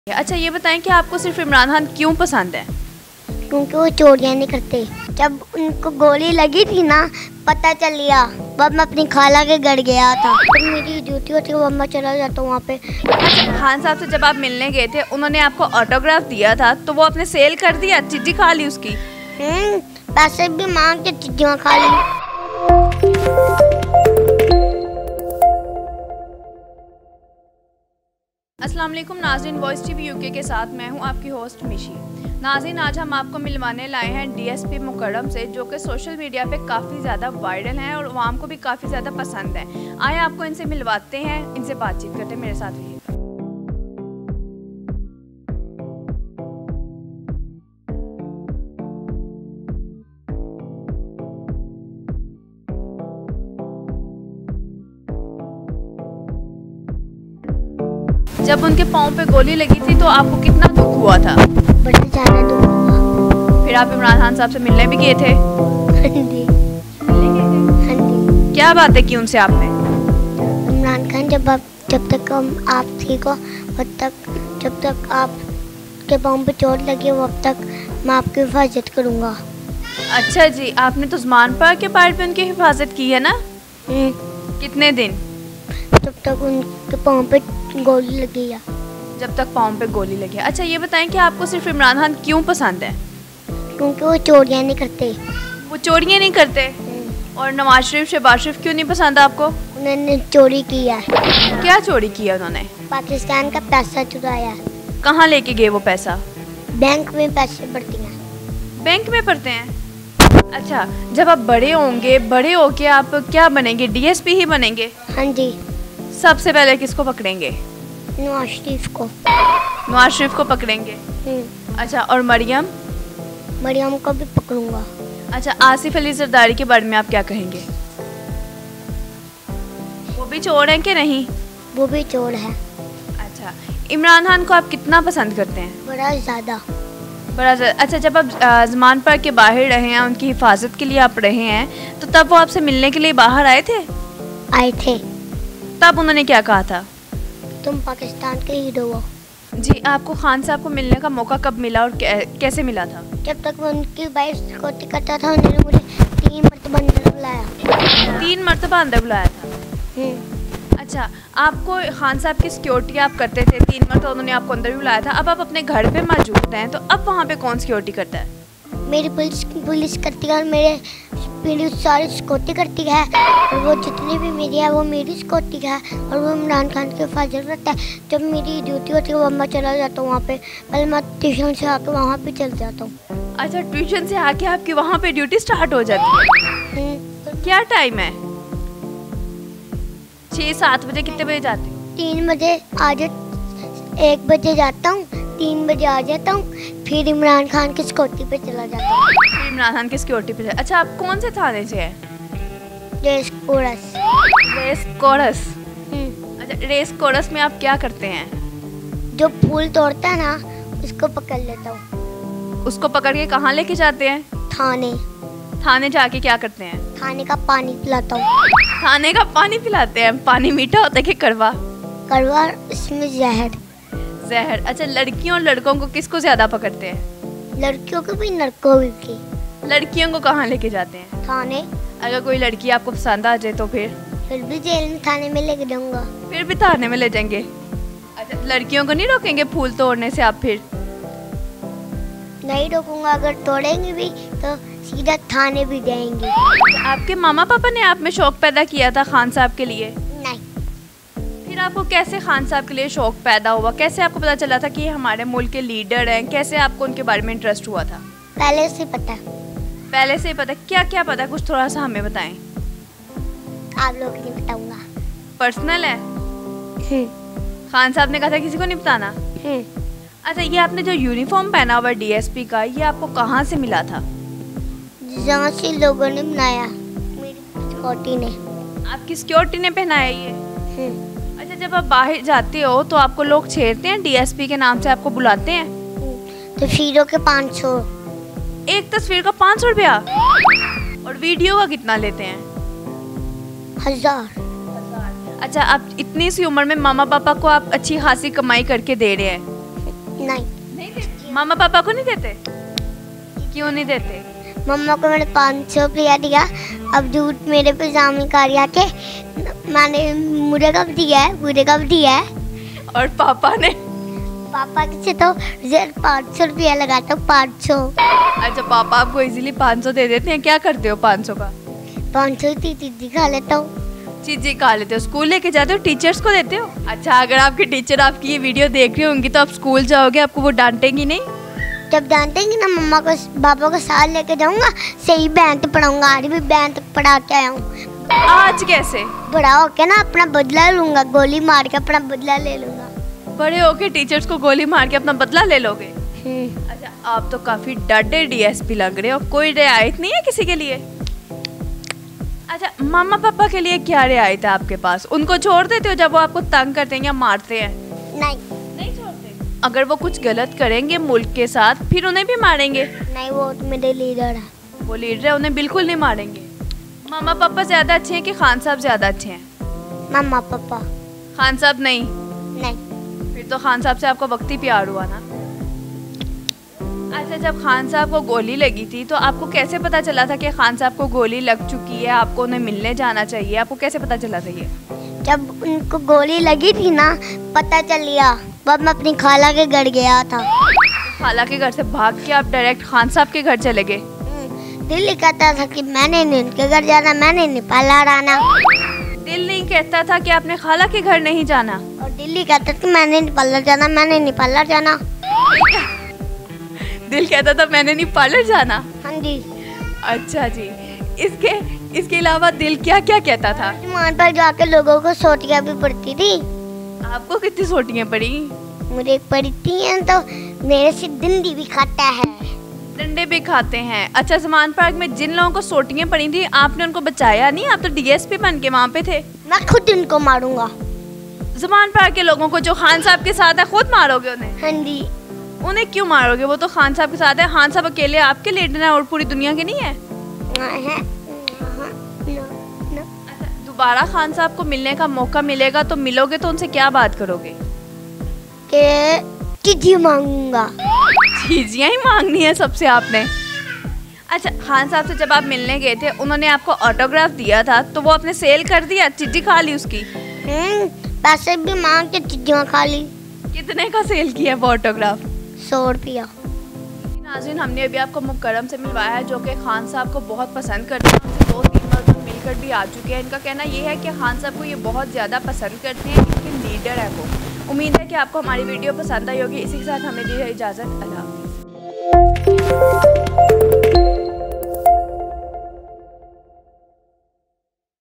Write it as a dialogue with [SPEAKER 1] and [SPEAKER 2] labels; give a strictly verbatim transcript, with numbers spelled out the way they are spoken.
[SPEAKER 1] अच्छा ये बताएं कि आपको सिर्फ इमरान खान क्यों पसंद है?
[SPEAKER 2] क्योंकि वो चोरियां नहीं करते। जब उनको गोली लगी थी ना, पता चल गया। वह मैं अपनी खाला के घर गया था, तो मेरी ड्यूटी होती है, मैं चला जाता हूँ वहाँ पे।
[SPEAKER 1] अच्छा खान साहब से जब आप मिलने गए थे, उन्होंने आपको ऑटोग्राफ दिया था, तो वो आपने सेल कर दिया, चिज्जी खा ली उसकी?
[SPEAKER 2] हम्म, पैसे भी मांग के चिज्जियाँ खा ली।
[SPEAKER 1] अस्सलाम वालेकुम नाज़रीन, वॉइस टीवी यूके के साथ मैं हूं आपकी होस्ट मिशी। नाज़रीन, आज हम आपको मिलवाने लाए हैं डीएसपी मुकर्रम से, जो कि सोशल मीडिया पे काफ़ी ज़्यादा वायरल हैं और आवाम को भी काफ़ी ज़्यादा पसंद है। आए आपको इनसे मिलवाते हैं, इनसे बातचीत करते हैं, मेरे साथ रहिए। जब उनके पाँव पे गोली लगी थी तो आपको कितना दुख हुआ था?
[SPEAKER 2] बड़ा ज़्यादा दुख हुआ।
[SPEAKER 1] फिर आप इमरान खान साहब से मिलने भी गए थे?
[SPEAKER 2] हाँ जी,
[SPEAKER 1] मिलने गए थे?
[SPEAKER 2] हाँ जी।
[SPEAKER 1] क्या बातें की उनसे आपने?
[SPEAKER 2] इमरान खान, जब आप जब तक हम आप ठीक हो तब तक, जब तक आप के पाँव पे चोट लगी हो तब तक मैं आपकी हिफाजत करूँगा।
[SPEAKER 1] अच्छा जी, आपने तो ज़मान पाक के बारे में उनकी हिफाजत की है ना? कितने दिन?
[SPEAKER 2] तब तक उनके पाँव पे गोली लगी है।
[SPEAKER 1] जब तक पाँव पे गोली लगी। अच्छा ये बताएं कि आपको सिर्फ इमरान खान क्यों पसंद है?
[SPEAKER 2] क्योंकि वो चोरियां नहीं करते।
[SPEAKER 1] वो चोरियां नहीं करते? और नवाज शरीफ, शहबाज शरीफ क्यों नहीं पसंद आपको?
[SPEAKER 2] उन्होंने चोरी की है।
[SPEAKER 1] क्या चोरी किया उन्होंने?
[SPEAKER 2] पाकिस्तान का पैसा चुराया है।
[SPEAKER 1] कहाँ लेके गए वो पैसा?
[SPEAKER 2] बैंक में पैसे पड़ते हैं।
[SPEAKER 1] बैंक में पड़ते हैं? अच्छा, जब आप बड़े होंगे, बड़े होके आप क्या बनेंगे? डीएसपी ही बनेंगे?
[SPEAKER 2] हाँ जी।
[SPEAKER 1] सबसे पहले किसको पकड़ेंगे?
[SPEAKER 2] नवाज शरीफ को।
[SPEAKER 1] नवाज शरीफ को पकड़ेंगे। अच्छा, और मरियम?
[SPEAKER 2] मरियम को भी पकड़ूंगा।
[SPEAKER 1] अच्छा, आसिफ अली जरदारी के बारे में आप क्या कहेंगे? वो भी चोर हैं कि नहीं?
[SPEAKER 2] वो भी चोर है।
[SPEAKER 1] अच्छा, इमरान खान को आप कितना पसंद करते हैं?
[SPEAKER 2] बड़ा ज़्यादा।
[SPEAKER 1] बड़ा ज़्यादा। अच्छा, जब आप ज़मान पाक के बाहर रहे हैं, उनकी हिफाजत के लिए आप रहे हैं, तो तब वो आपसे मिलने के लिए बाहर आए थे?
[SPEAKER 2] आए थे।
[SPEAKER 1] तब उन्होंने क्या कहा था?
[SPEAKER 2] तुम पाकिस्तान के हीरो हो।
[SPEAKER 1] जी, आपको खान साहब को मिलने का मौका कब मिला और कैसे मिला था?
[SPEAKER 2] जब तक मैं उनकी बाइक सिक्योरिटी करता था, उन्होंने मुझे तीन मरतबा अंदर बुलाया।
[SPEAKER 1] तीन मरतबा अंदर बुलाया था? अच्छा, आपको खान साहब की सिक्योरिटी आप करते थे, तीन मरतबा उन्होंने आपको अंदर भी बुलाया था। अब आप अपने घर पे मौजूद हैं, तो अब वहाँ पे कौन सिक्योरिटी करता है?
[SPEAKER 2] मेरी पुलिस पुलिस करती है और मेरे मेरी सारी सिक्योरिटी करती है, और वो जितनी भी मेरी है वो मेरी सिक्योरिटी है, और वो इमरान खान की हिफाजत करता है। जब मेरी ड्यूटी होती है वो मैं चला जाता हूँ वहाँ पे, पहले मैं ट्यूशन से आके वहाँ पे चल जाता हूँ।
[SPEAKER 1] अच्छा, ट्यूशन से आके आपकी वहाँ पे ड्यूटी स्टार्ट हो जाती है? तो क्या टाइम है? छः सात बजे? कितने बजे जाते हो?
[SPEAKER 2] तीन बजे आ जा एक बजे जाता हूँ, तीन बजे आ जाता हूँ, फिर इमरान खान की सिक्योरिटी पे चला जाता हूँ।
[SPEAKER 1] फिर इमरान खान की सिक्योरिटी पे। अच्छा, आप कौन से थाने से हैं?
[SPEAKER 2] Race course.
[SPEAKER 1] Race course. अच्छा, रेस कोरस में आप क्या करते हैं?
[SPEAKER 2] जो फूल तोड़ता है ना, उसको पकड़ लेता हूँ।
[SPEAKER 1] उसको पकड़ के कहाँ लेके जाते हैं?
[SPEAKER 2] थाने।
[SPEAKER 1] थाने जाके क्या करते हैं?
[SPEAKER 2] थाने का पानी पिलाता हूँ।
[SPEAKER 1] थाने का पानी पिलाते हैं? पानी मीठा होता है कि कड़वा?
[SPEAKER 2] कड़वा, इसमें जहर।
[SPEAKER 1] जहर। अच्छा, लड़कियों और लड़कों को किसको ज्यादा पकड़ते हैं?
[SPEAKER 2] लड़कियों को भी, लड़कों की।
[SPEAKER 1] लड़कियों को कहाँ लेके जाते हैं?
[SPEAKER 2] थाने।
[SPEAKER 1] अगर कोई लड़की आपको पसंद आ जाए तो फिर?
[SPEAKER 2] फिर भी जेल में, थाने में लेके जाऊंगा।
[SPEAKER 1] फिर भी थाने में ले जाएंगे? अच्छा, लड़कियों को नहीं रोकेंगे फूल तोड़ने से आप? फिर
[SPEAKER 2] नहीं रोकूंगा, अगर तोड़ेंगे भी तो सीधा थाने भी जाएंगे।
[SPEAKER 1] आपके मामा पापा ने आप में शौक पैदा किया था खान साहब के लिए?
[SPEAKER 2] नहीं।
[SPEAKER 1] फिर आपको कैसे खान साहब के लिए शौक पैदा हुआ? कैसे आपको पता चला था कि हमारे मुल्क के लीडर हैं? कैसे आपको उनके बारे में इंटरेस्ट हुआ था?
[SPEAKER 2] पहले से पता।
[SPEAKER 1] पहले से ही पता? क्या क्या पता, कुछ थोड़ा सा हमें बताएं।
[SPEAKER 2] आप लोग नहीं बताऊंगा।
[SPEAKER 1] पर्सनल है? खान साहब ने कहा था किसी को नहीं बताना? अच्छा, ये आपने जो यूनिफॉर्म पहना हुआ डीएसपी का, ये आपको कहाँ से मिला था?
[SPEAKER 2] जहाँ से लोगों ने बनाया, मेरी सिक्योरिटी ने।
[SPEAKER 1] आपकी सिक्योरिटी ने पहनाया ये? अच्छा, जब आप बाहर जाते हो तो आपको लोग छेड़ते हैं, डीएसपी के नाम से आपको बुलाते हैं?
[SPEAKER 2] तस्वीरों के पाँच सौ।
[SPEAKER 1] एक तस्वीर का पाँच सौ रुपया? और वीडियो का कितना लेते हैं?
[SPEAKER 2] हजार।
[SPEAKER 1] अच्छा, आप इतनी सी उम्र में मामा पापा को आप अच्छी खासी कमाई करके दे रहे हैं,
[SPEAKER 2] नहीं
[SPEAKER 1] नहीं देते? मामा पापा को नहीं देते? क्यों नहीं देते?
[SPEAKER 2] मम्मा को मैंने पाँच सौ रुपया दिया, अब झूठ मेरे पे जामी कारिया के मैंने मुझे कब दिया है, मुझे कब दिया है।
[SPEAKER 1] और पापा ने?
[SPEAKER 2] पापा से तो पाँच सौ रुपया लगाता हूँ, पाँच सौ।
[SPEAKER 1] अच्छा, पापा आपको इजीली पाँच सौ दे देते हैं। क्या करते हो पाँच सौ का?
[SPEAKER 2] पाँच सौ की चीज़ी खा लेता हूँ।
[SPEAKER 1] चीज़ी खा लेते हो? स्कूल लेके जाते हो? टीचर्स को देते हो? अच्छा, अगर आपके टीचर आपकी ये वीडियो देख रही होंगी तो आप स्कूल जाओगे, आपको वो डांटेंगी नहीं?
[SPEAKER 2] जब डांटेंगी ना मम्मा को पापा को साथ लेके जाऊंगा, सही बैंक पढ़ाऊंगा। आज भी बैंक पढ़ा के आया हूँ।
[SPEAKER 1] आज कैसे?
[SPEAKER 2] बड़ा होके ना अपना बदला लूंगा, गोली मार के अपना बदला ले लूंगा।
[SPEAKER 1] बड़े होके टीचर्स को गोली मार के अपना बदला ले लोगे? अच्छा, आप तो काफी डटे डीएसपी लग रहे हो। कोई रियायत नहीं है किसी के लिए? अच्छा, मामा पापा के लिए क्या रियायत है आपके पास? उनको छोड़ देते हो जब वो आपको तंग करते हैं या मारते हैं?
[SPEAKER 2] नहीं
[SPEAKER 1] नहीं छोड़ते। अगर वो कुछ गलत करेंगे मुल्क के साथ फिर उन्हें भी मारेंगे?
[SPEAKER 2] नहीं, वो तो मेरे लीडर है।
[SPEAKER 1] वो लीडर है, उन्हें बिल्कुल नहीं मारेंगे। मामा पापा ज्यादा अच्छे हैं कि खान साहब ज्यादा अच्छे हैं?
[SPEAKER 2] मामा पापा।
[SPEAKER 1] खान साहब नहीं?
[SPEAKER 2] नहीं।
[SPEAKER 1] फिर तो खान साहब से आपको वक्ती प्यार हुआ ना? अच्छा, जब खान साहब को गोली लगी थी तो आपको कैसे पता चला था कि खान साहब को गोली लग चुकी है, आपको उन्हें मिलने जाना चाहिए? आपको कैसे पता चला था ये?
[SPEAKER 2] जब उनको गोली लगी थी ना, पता चल गया। तब मैं अपनी खाला के घर गया था।
[SPEAKER 1] खाला के घर से भाग के आप डायरेक्ट खान साहब के घर चले गए?
[SPEAKER 2] दिल कहता था कि मैंने नहीं उनके घर जाना, मैंने नहीं पार्लर आना।
[SPEAKER 1] दिल नहीं कहता था कि आपने खाला के घर नहीं जाना?
[SPEAKER 2] और दिल्ली कहता था मैंने नहीं पार्लर जाना, मैंने नहीं पार्लर जाना।
[SPEAKER 1] दिल कहता था मैंने नहीं पार्लर जाना?
[SPEAKER 2] हाँ जी।
[SPEAKER 1] अच्छा जी, इसके इसके अलावा दिल क्या क्या कहता था?
[SPEAKER 2] वहाँ पर जाके लोगों को सोटियाँ भी पड़ती थी।
[SPEAKER 1] आपको कितनी सोटियाँ पड़ी?
[SPEAKER 2] मुझे पड़ती हैं तो मेरे से डंडी भी खाता है।
[SPEAKER 1] डंडे भी खाते हैं? अच्छा, ज़मान पार्क में जिन लोगों को सोटियाँ पड़ी थी आपने उनको बचाया नहीं? आप तो डीएसपी बन के वहाँ पे थे।
[SPEAKER 2] मैं खुद उनको मारूंगा।
[SPEAKER 1] ज़मान पार्क के लोगों को जो खान साहब के साथ है खुद मारोगे उन्हें?
[SPEAKER 2] हाँ जी।
[SPEAKER 1] उन्हें क्यों मारोगे? वो तो खान साहब के साथ है। खान साहब अकेले आपके लीडर हैं और पूरी दुनिया के नहीं है? अच्छा, दोबारा खान साहब को मिलने का मौका मिलेगा तो मिलोगे तो उनसे क्या बात करोगे?
[SPEAKER 2] कि चीज़ी मांगूंगा।
[SPEAKER 1] चीज़ियाँ ही मांगनी है सबसे आपने? अच्छा, खान साहब से जब आप मिलने गए थे उन्होंने आपको ऑटोग्राफ दिया था तो वो आपने सेल कर दिया, चीज़ी खा ली उसकी?
[SPEAKER 2] हम्म, पैसे भी मांग के चीज़ियाँ खा ली।
[SPEAKER 1] कितने का सेल किया वो ऑटोग्राफ?
[SPEAKER 2] सौ रुपया।
[SPEAKER 1] नाज़रीन, हमने अभी आपको मुकर्रम से मिलवाया है जो कि खान साहब को बहुत पसंद करते हैं। उनसे दो तीन बार तो मिलकर भी आ चुके हैं। इनका कहना ये है कि खान साहब को ये बहुत ज़्यादा पसंद करते हैं, इनके लीडर है वो। उम्मीद है कि आपको हमारी वीडियो पसंद आई होगी। इसी के साथ हमें दी है इजाज़त। अल्लाह हाफ़िज़।